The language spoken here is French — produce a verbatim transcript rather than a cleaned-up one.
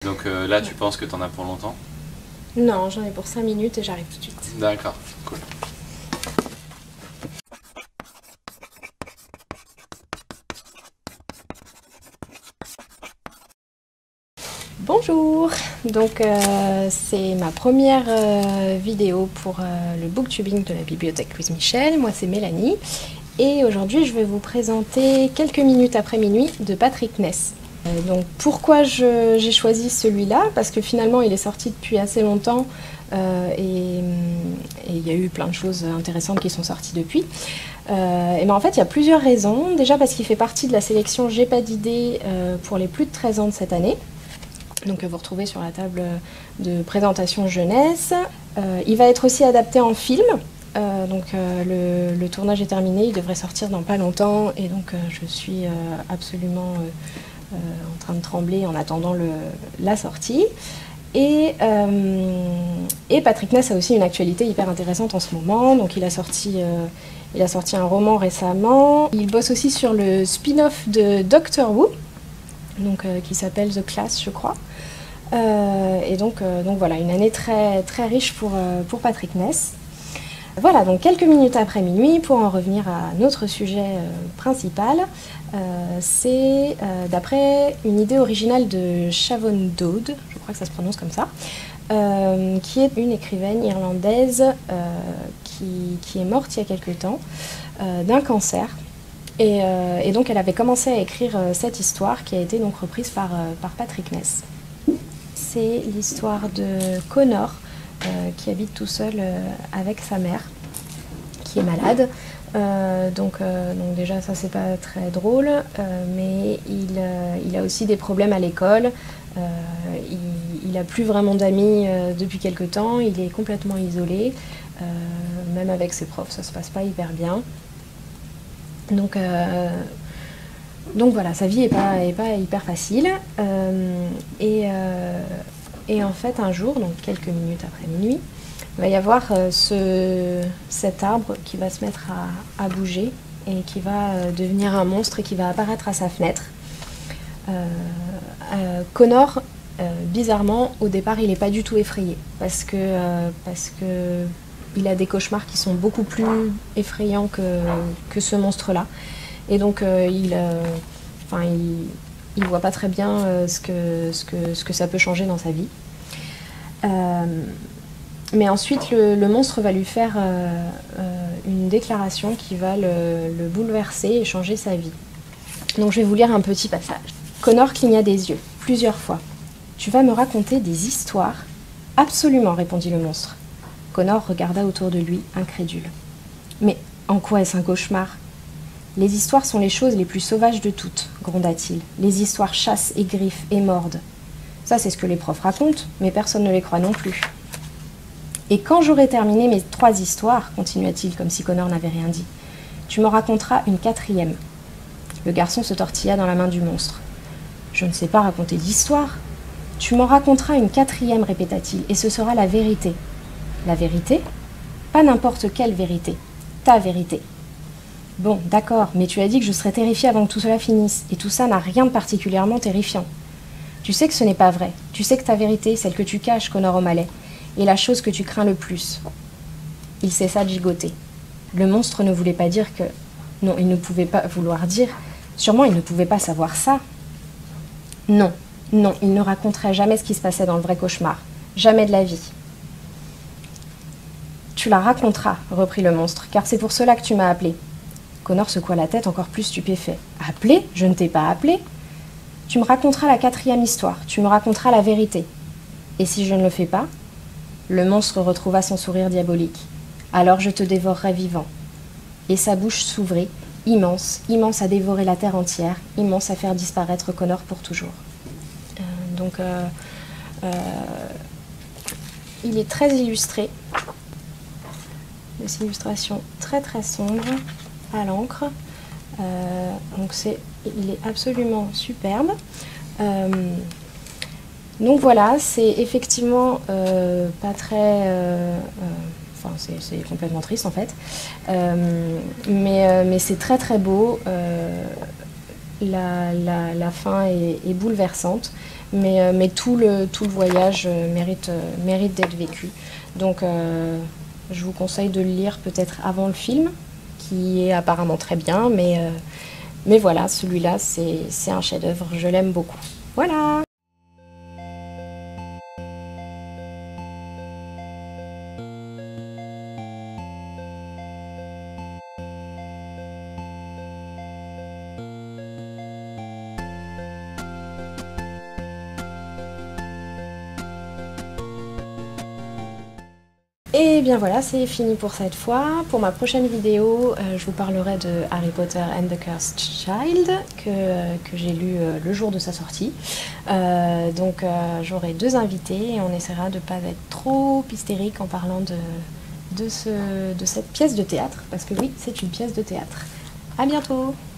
Donc euh, là, tu penses que t'en as pour longtemps? Non, j'en ai pour cinq minutes et j'arrive tout de suite. D'accord, cool. Bonjour. Donc euh, c'est ma première euh, vidéo pour euh, le booktubing de la bibliothèque Louise Michel. Moi c'est Mélanie et aujourd'hui je vais vous présenter Quelques minutes après minuit de Patrick Ness. Euh, donc pourquoi j'ai choisi celui-là? Parce que finalement il est sorti depuis assez longtemps euh, et il y a eu plein de choses intéressantes qui sont sorties depuis. Euh, et ben en fait il y a plusieurs raisons. Déjà parce qu'il fait partie de la sélection J'ai pas d'idée euh, pour les plus de treize ans de cette année. Donc vous retrouvez sur la table de présentation jeunesse. Euh, il va être aussi adapté en film. Euh, donc euh, le, le tournage est terminé, il devrait sortir dans pas longtemps et donc euh, je suis euh, absolument euh, euh, en train de trembler en attendant le, la sortie. Et, euh, et Patrick Ness a aussi une actualité hyper intéressante en ce moment. Donc il a sorti, euh, il a sorti un roman récemment. Il bosse aussi sur le spin-off de Doctor Who. Donc, euh, qui s'appelle The Class, je crois. Euh, et donc, euh, donc voilà, une année très, très riche pour, euh, pour Patrick Ness. Voilà, donc quelques minutes après minuit, pour en revenir à notre sujet euh, principal, euh, c'est euh, d'après une idée originale de Siobhan Dowd, je crois que ça se prononce comme ça, euh, qui est une écrivaine irlandaise euh, qui, qui est morte il y a quelque temps euh, d'un cancer. Et, euh, et donc elle avait commencé à écrire euh, cette histoire qui a été donc reprise par, euh, par Patrick Ness. C'est l'histoire de Connor euh, qui habite tout seul euh, avec sa mère qui est malade. Euh, donc, euh, donc déjà ça c'est pas très drôle, euh, mais il, euh, il a aussi des problèmes à l'école. Euh, il, il a plus vraiment d'amis euh, depuis quelque temps, il est complètement isolé, euh, même avec ses profs ça se passe pas hyper bien. Donc, euh, donc voilà, sa vie n'est pas, est pas hyper facile. Euh, et, euh, et en fait, un jour, donc quelques minutes après minuit, il va y avoir euh, ce, cet arbre qui va se mettre à, à bouger et qui va euh, devenir un monstre et qui va apparaître à sa fenêtre. Euh, euh, Connor, euh, bizarrement, au départ, il n'est pas du tout effrayé parce que, euh, parce que il a des cauchemars qui sont beaucoup plus effrayants que, que ce monstre-là. Et donc, euh, il, euh, enfin, il, il voit pas très bien euh, ce, que, ce, que, ce que ça peut changer dans sa vie. Euh, mais ensuite, le, le monstre va lui faire euh, euh, une déclaration qui va le, le bouleverser et changer sa vie. Donc, je vais vous lire un petit passage. Connor cligna des yeux, plusieurs fois. « Tu vas me raconter des histoires ?»« Absolument, répondit le monstre. Connor regarda autour de lui, incrédule. « Mais en quoi est-ce un cauchemar ?»« Les histoires sont les choses les plus sauvages de toutes, gronda-t-il. Les histoires chassent et griffent et mordent. Ça, c'est ce que les profs racontent, mais personne ne les croit non plus. Et quand j'aurai terminé mes trois histoires, continua-t-il comme si Connor n'avait rien dit, tu m'en raconteras une quatrième. » Le garçon se tortilla dans la main du monstre. « Je ne sais pas raconter d'histoire. »« Tu m'en raconteras une quatrième, répéta-t-il, et ce sera la vérité. » La vérité? Pas n'importe quelle vérité. Ta vérité. Bon, d'accord, mais tu as dit que je serais terrifiée avant que tout cela finisse, et tout ça n'a rien de particulièrement terrifiant. Tu sais que ce n'est pas vrai. Tu sais que ta vérité, celle que tu caches, Connor O'Malley, est la chose que tu crains le plus. Il cessa de gigoter. Le monstre ne voulait pas dire que... Non, il ne pouvait pas vouloir dire... Sûrement, il ne pouvait pas savoir ça. Non, non, il ne raconterait jamais ce qui se passait dans le vrai cauchemar. Jamais de la vie. Tu la raconteras, reprit le monstre, car c'est pour cela que tu m'as appelé. Connor secoua la tête encore plus stupéfait. Appelé? Je ne t'ai pas appelé. Tu me raconteras la quatrième histoire, tu me raconteras la vérité. Et si je ne le fais pas? Le monstre retrouva son sourire diabolique. Alors je te dévorerai vivant. Et sa bouche s'ouvrit, immense, immense à dévorer la terre entière, immense à faire disparaître Connor pour toujours. Euh, donc, euh, euh, il est très illustré. Des illustrations très très sombres à l'encre. Euh, donc c'est, il est absolument superbe. Euh, donc voilà, c'est effectivement euh, pas très... Euh, euh, enfin, c'est, c'est complètement triste en fait. Euh, mais euh, mais c'est très très beau. Euh, la, la, la fin est, est bouleversante. mais, euh, mais tout, le, tout le voyage euh, mérite, euh, mérite d'être vécu. Donc euh, je vous conseille de le lire peut-être avant le film, qui est apparemment très bien, mais, euh, mais voilà, celui-là c'est un chef-d'œuvre, je l'aime beaucoup. Voilà! Et bien voilà, c'est fini pour cette fois. Pour ma prochaine vidéo, euh, je vous parlerai de Harry Potter and the Cursed Child, que, euh, que j'ai lu euh, le jour de sa sortie. Euh, donc euh, j'aurai deux invités et on essaiera de ne pas être trop hystérique en parlant de, de, ce, de cette pièce de théâtre, parce que oui, c'est une pièce de théâtre. À bientôt!